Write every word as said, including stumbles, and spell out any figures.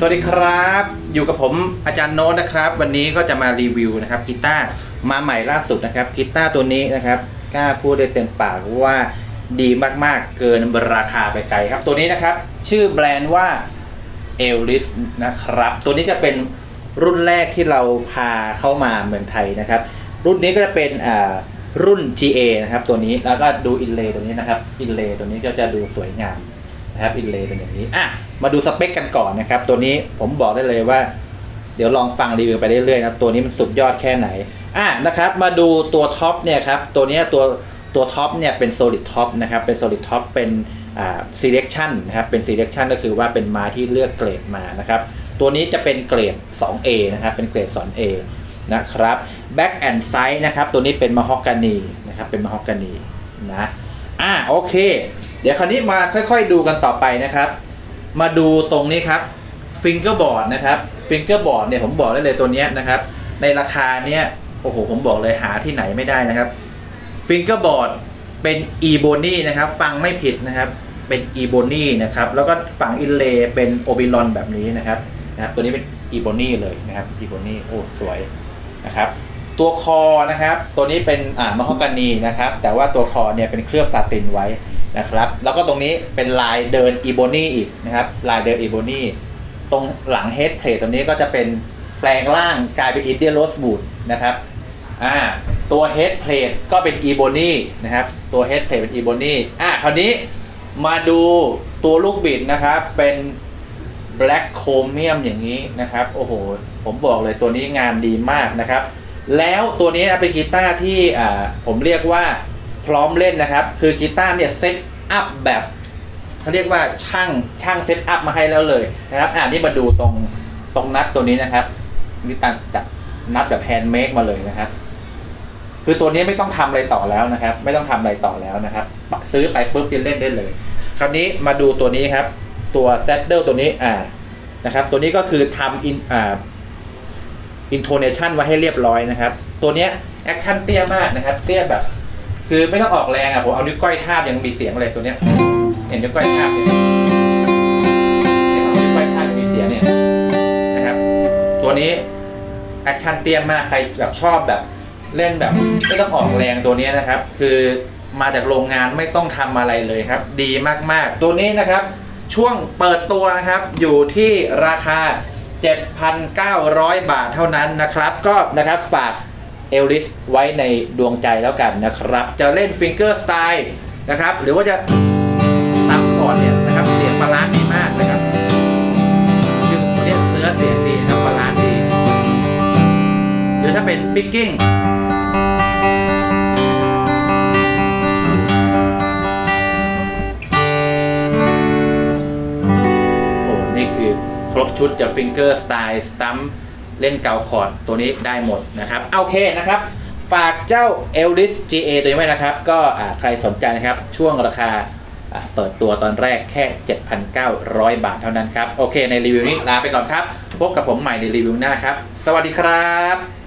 วัสดีครับอยู่กับผมอาจารย์โน้ตนะครับวันนี้ก็จะมารีวิวนะครับกีตาร์มาใหม่ล่าสุดนะครับกีตาร์ตัวนี้นะครับกล้าพูดได้เต็มปากว่าดีมากๆเกินราคาไปไกลครับตัวนี้นะครับชื่อแบรนด์ว่า Ellis นะครับตัวนี้จะเป็นรุ่นแรกที่เราพาเข้ามาเมืองไทยนะครับรุ่นนี้ก็จะเป็นอ่ารุ่น จี เอ นะครับตัวนี้แล้วก็ดูอินเลย์ตัวนี้นะครับอินเลย์ตัวนี้ก็จะดูสวยงามนะครับอินเลย์เป็นอย่างนี้อ่ะมาดูสเปคกันก่อนนะครับตัวนี้ผมบอกได้เลยว่าเดี๋ยวลองฟังรีวิวไปเรื่อยๆนะตัวนี้มันสุดยอดแค่ไหนอ่ะนะครับมาดูตัวท็อปเนี่ยครับตัวนี้ตัวตัวท็อปเนี่ยเป็น solid top นะครับเป็น solid top เป็นอ่า selection นะครับเป็น selection ก็คือว่าเป็นไม้ที่เลือกเกรดมานะครับตัวนี้จะเป็นเกรด ทู เอ นะครับเป็นเกรด ทู เอ นะครับ back and side นะครับตัวนี้เป็นมะฮอกกานีนะครับเป็นมะฮอกกานีนะอ่ะโอเคเดี๋ยวคราวนี้มาค่อยๆดูกันต่อไปนะครับมาดูตรงนี้ครับ fingerboard นะครับ fingerboard เนี่ยผมบอกได้เลยตัวนี้นะครับในราคาเนี้ยโอ้โหผมบอกเลยหาที่ไหนไม่ได้นะครับ fingerboard เป็น ebony นะครับฟังไม่ผิดนะครับเป็น ebony นะครับแล้วก็ฝังอินเลย์เป็น oberon แบบนี้นะครับนะครับตัวนี้เป็น ebony เลยนะครับ ebony โอ้สวยนะครับตัวคอนะครับตัวนี้เป็นอ่ามะฮอกกานีนะครับแต่ว่าตัวคอเนี่ยเป็นเคลือบซาตินไว้นะครับแล้วก็ตรงนี้เป็นลายเดินอีโบนีอีกนะครับลายเดินอีโบนีตรงหลังเฮดเพลทตัวนี้ก็จะเป็นแปลงร่างกลายเป็นอินเดียโรสบูดนะครับอ่าตัวเฮดเพลทก็เป็นอีโบนีนะครับตัวเฮดเพลทเป็นอีโบนีอ่าคราวนี้มาดูตัวลูกบิดนะครับเป็นแบล็กโครเมียมอย่างนี้นะครับโอ้โหผมบอกเลยตัวนี้งานดีมากนะครับแล้วตัวนี้เป็นกีตาร์ที่อ่าผมเรียกว่าพร้อมเล่นนะครับคือกีตาร์เนี่ยเซตอัพแบบเขาเรียกว่าช่างช่างเซตอัพมาให้แล้วเลยนะครับอ่านี่มาดูตรงตรงนัดตัวนี้นะครับนี่ตั้งจากนัดแบบแฮนด์เมดมาเลยนะครับคือตัวนี้ไม่ต้องทำอะไรต่อแล้วนะครับไม่ต้องทำอะไรต่อแล้วนะครับซื้อไปปุ๊บจะเล่นได้เลยคราวนี้มาดูตัวนี้ครับตัวแซดเดิลตัวนี้อ่านะครับตัวนี้ก็คือทำอินอ่าอินโทเนชันไว้ให้เรียบร้อยนะครับตัวนี้แอคชั่นเตี้ยมากนะครับเตี้ยแบบคือไม่ต้องออกแรงอ่ะผมเอานิ้วก้อยทาบยังมีเสียงอะไรตัวเนี้ยเห็นนิ้วก้อยทาบเนี่ยเอานิ้วก้อยทาบจะมีเสียงเนี่ยนะครับตัวนี้แอคชั่นเตี้ยมากใครแบบชอบแบบเล่นแบบไม่ต้องออกแรงตัวนี้นะครับคือมาจากโรงงานไม่ต้องทำอะไรเลยครับดีมากๆตัวนี้นะครับช่วงเปิดตัวนะครับอยู่ที่ราคา เจ็ดพันเก้าร้อย บาทเท่านั้นนะครับก็นะครับฝากEllis ไว้ในดวงใจแล้วกันนะครับจะเล่นฟิงเกอร์สไตล์นะครับหรือว่าจะตามคอร์ดเนี่ยนะครับเสียงบาลานซ์ดีมากนะครับคือตัวนี้เนื้อเสียงดีครับบาลานซ์ดีหรือถ้าเป็นปิกกิ้งโอ้นี่คือครบชุดจะฟิงเกอร์สไตล์สตัมเล่นเกาคอร์ดตัวนี้ได้หมดนะครับโอเคนะครับฝากเจ้า Ellis จี เอ ตัวนี้ไว้นะครับก็ใครสนใจนะครับช่วงราคาเปิดตัวตอนแรกแค่ เจ็ดพันเก้าร้อย บาทเท่านั้นครับโอเคในรีวิวนี้ลาไปก่อนครับพบกับผมใหม่ในรีวิวหน้าครับสวัสดีครับ